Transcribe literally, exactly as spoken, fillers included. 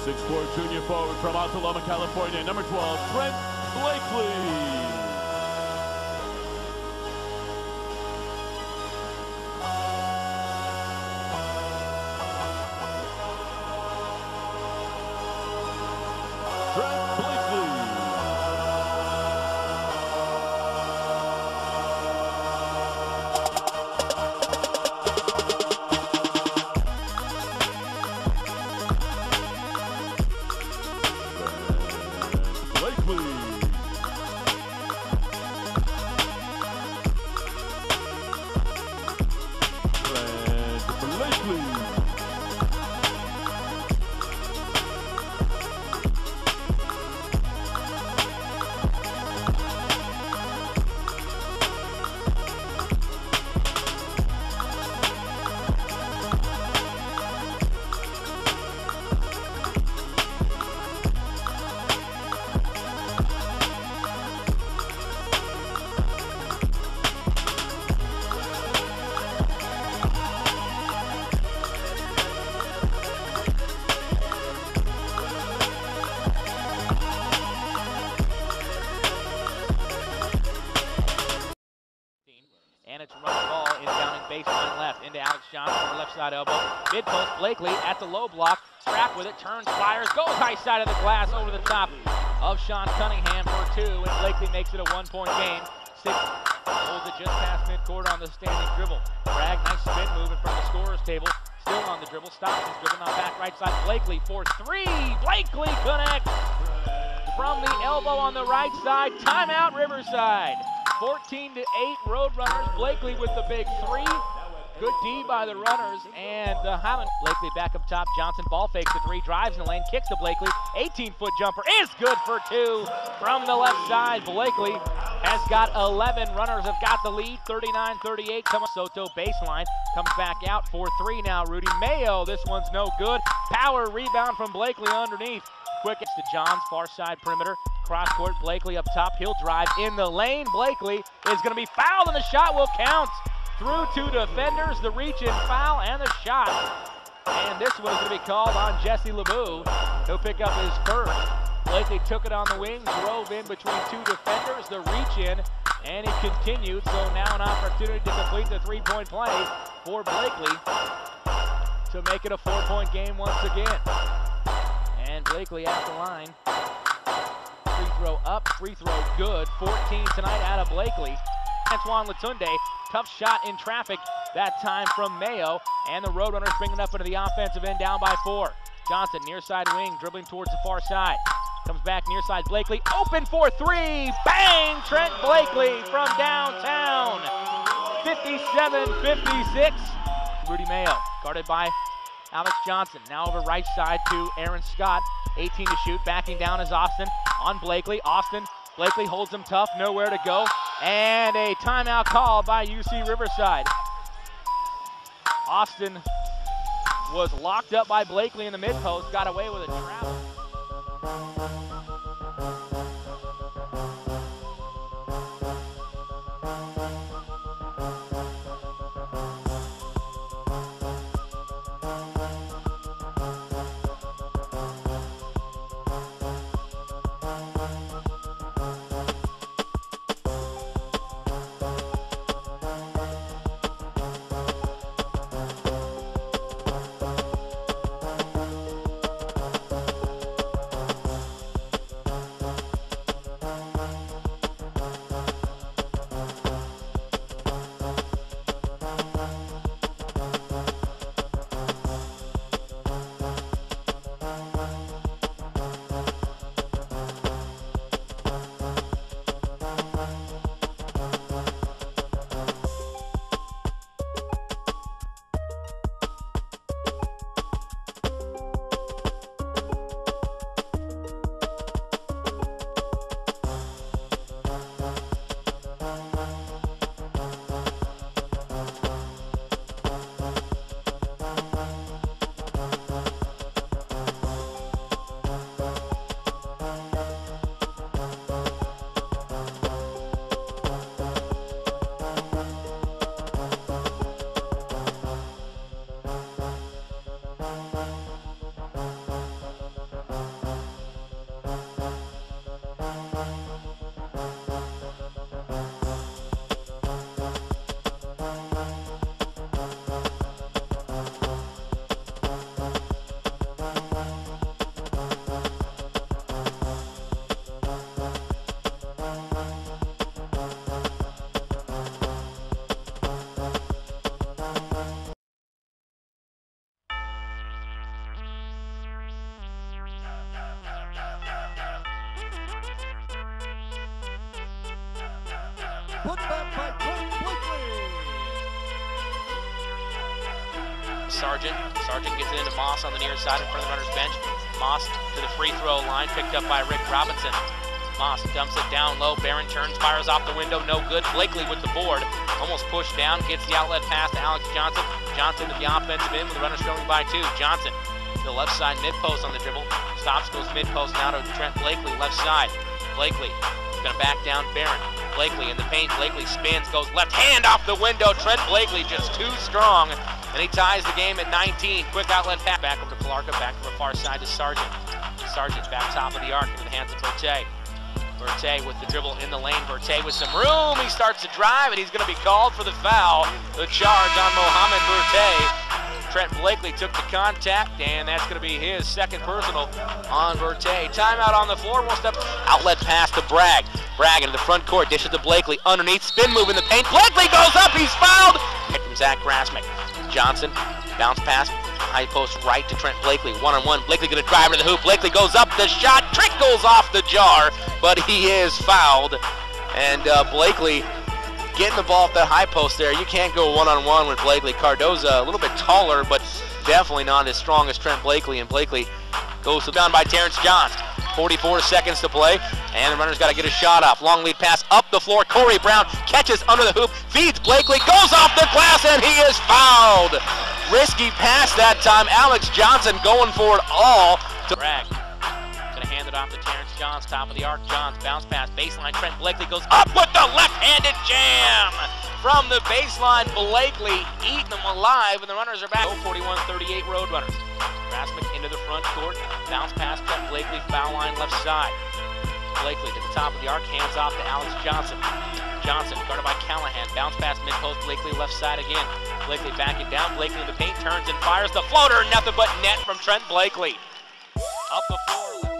six foot four junior forward from Alta Loma, California, number twelve, Trent Blakely. Trent Blakely. And it's run ball inbounding baseline left into Alex Johnson for left side elbow. Mid post, Blakely at the low block. Track with it, turns, fires, goes high side of the glass over the top of Sean Cunningham for two, and Blakely makes it a one-point game. Six holds it just past midcourt on the standing dribble. Bragg, nice spin move in front of the scorer's table. Still on the dribble, stops his dribble, now back right side. Blakely for three. Blakely connects from the elbow on the right side. Timeout, Riverside. fourteen to eight, Roadrunners. Blakely with the big three. Good D by the runners, and the Highland. Blakely back up top. Johnson ball fakes the three, drives in the lane, kicks to Blakely. eighteen foot jumper is good for two from the left side. Blakely has got eleven. Runners have got the lead, thirty-nine thirty-eight. Soto baseline, comes back out for three now. Rudy Mayo, this one's no good. Power rebound from Blakely underneath. Quick to Johns, far side perimeter. Cross court, Blakely up top. He'll drive in the lane. Blakely is going to be fouled, and the shot will count. Through two defenders, the reach in foul and the shot. And this one is going to be called on Jesse LeBeau. He'll pick up his first. Blakely took it on the wing, drove in between two defenders, the reach in, and he continued. So now an opportunity to complete the three-point play for Blakely to make it a four-point game once again. And Blakely at the line. Free throw up, free throw good. fourteen tonight out of Blakely. Antoine Latunde, tough shot in traffic, that time from Mayo. And the Roadrunners bringing it up into the offensive end, down by four. Johnson, near side wing, dribbling towards the far side. Comes back near side, Blakely, open for three. Bang! Trent Blakely from downtown. fifty-seven fifty-six. Rudy Mayo, guarded by Alex Johnson. Now over right side to Aaron Scott. eighteen to shoot, backing down is Austin on Blakely. Austin, Blakely holds him tough, nowhere to go. And a timeout call by U C Riverside. Austin was locked up by Blakely in the mid-post, got away with a travel. putback by Trent Blakely. Sargent. Sargent gets it into Moss on the near side in front of the runner's bench. Moss to the free throw line, picked up by Rick Robinson. Moss dumps it down low. Barron turns, fires off the window, no good. Blakely with the board, almost pushed down, gets the outlet pass to Alex Johnson. Johnson to the offensive end with the runner trailing by two. Johnson to the left side, mid post on the dribble. Stops, goes mid post now to Trent Blakely, left side. Blakely gonna back down Barron. Blakely in the paint. Blakely spins, goes left hand off the window. Trent Blakely just too strong, and he ties the game at nineteen. Quick outlet pass back over to Calarca, back to the far side to Sargent. Sargent back top of the arc into the hands of Bertay. Bertay with the dribble in the lane. Bertay with some room. He starts to drive, and he's going to be called for the foul. The charge on Mohamed Bertay. Trent Blakely took the contact, and that's going to be his second personal on Bertay. Timeout on the floor. One step outlet pass to Bragg. Bragg into the front court. Dishes to Blakely. Underneath. Spin move in the paint. Blakely goes up. He's fouled. Hit from Zach Grasmick. Johnson. Bounce pass. High post right to Trent Blakely. One on one. Blakely going to drive to the hoop. Blakely goes up. The shot trickles off the jar, but he is fouled. And uh, Blakely getting the ball off that high post there. You can't go one on one with Blakely. Cardoza a little bit taller, but definitely not as strong as Trent Blakely. And Blakely goes down by Terrence Johns. forty-four seconds to play, and the runner's got to get a shot off. Long lead pass up the floor. Corey Brown catches under the hoop, feeds Blakely, goes off the glass, and he is fouled. Risky pass that time. Alex Johnson going for it all. To Bragg. Gonna hand it off to Terrence Johns, top of the arc. Johns bounce pass, baseline. Trent Blakely goes up with the left-handed jam from the baseline. Blakely eating them alive, and the runners are back. forty-one thirty-eight Roadrunners. Grasmick into the front court. Bounce pass, Trent Blakely, foul line left side. Blakely to the top of the arc, hands off to Alex Johnson. Johnson guarded by Callahan. Bounce pass mid post, Blakely left side again. Blakely backing down. Blakely in the paint, turns and fires the floater. Nothing but net from Trent Blakely. Up the floor.